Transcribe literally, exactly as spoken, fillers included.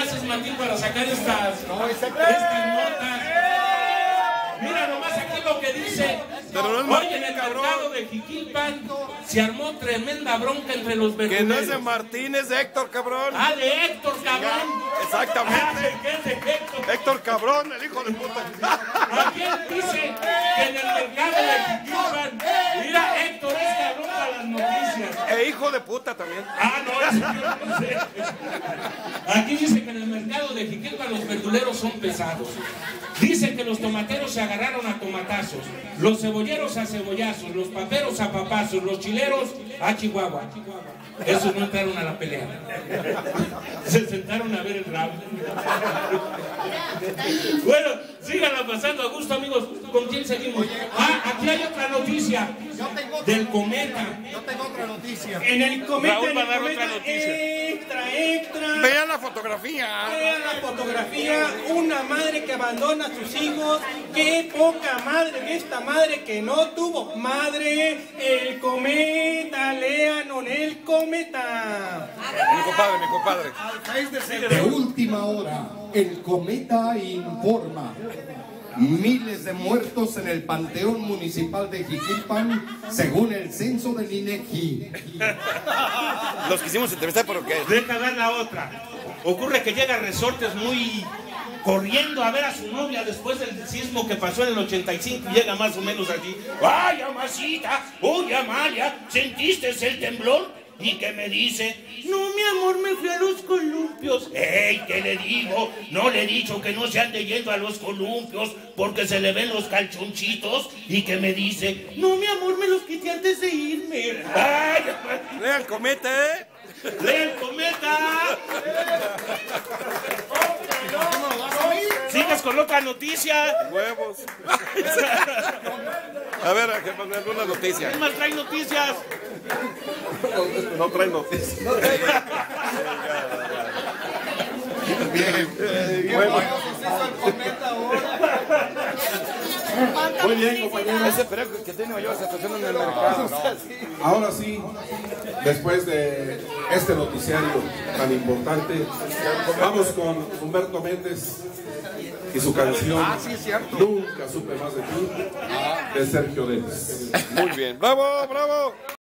haces, Martín, para sacar estas, estas notas? Mira nomás aquí lo que dice. Hoy en el mercado de Jiquilpan se armó tremenda bronca entre los verduleros. Que no es de Martín, es de Héctor, cabrón. Ah, de Héctor, cabrón. Exactamente. Ah, ¿qué es de Héctor? Héctor, cabrón, el hijo de puta. Aquí dice que en el mercado de Jiquilpan, mira, Héctor es cabrón para las noticias. E hijo de puta también. Ah, no, eso yo no sé. Aquí dice que en el mercado de Jiquilpan los verduleros son pesados. Dice que los tomateros se agarraron a tomatazos, los cebolleros a cebollazos, los paperos a papazos, los chileros a Chihuahua. Esos no entraron a la pelea. Se sentaron a ver el rap. Bueno, síganla pasando a gusto, amigos. ¿Con quién seguimos? Ah, aquí hay otra noticia del cometa. Yo tengo otra noticia. En el cometa, Raúl en va a el dar cometa, otra noticia. extra, extra. Vean la fotografía. Vean la fotografía, una madre que abandona a sus hijos. Qué poca madre, esta madre que no tuvo madre. El cometa, lean en el cometa. Mi compadre, mi compadre. De última hora, el cometa informa. Miles de muertos en el Panteón Municipal de Jiquilpan, según el censo del INEGI. Los quisimos entrevistar, pero ¿qué? Deja dar la otra. Ocurre que llega Resortes muy corriendo a ver a su novia después del sismo que pasó en el ochenta y cinco y llega más o menos allí. ¡Ay, Amasita! ¡Oye, Amalia! ¿Sentiste el temblor? ¿Y qué me dice? No, mi amor, me fui a los columpios. ¡Ey, qué le digo! No le he dicho que no se ande yendo a los columpios porque se le ven los calchonchitos. ¿Y qué me dice? No, mi amor, me los quité antes de irme. ¡Ay! Lea el cometa, ¿eh? ¡Lee el cometa! Sigas con otra noticia. Huevos. A ver, alguna noticia. ¿Quién más trae noticias? No trae noticias. Bien, bueno, se hizo el cometa ahora. Muy bien, compañeros. Ese periódico que tiene yo se estaciona en el mercado. Ahora sí, después de este noticiario tan importante, vamos con Humberto Méndez y su canción Nunca supe más de ti, de Sergio Denis. Muy bien. ¡Bravo, bravo!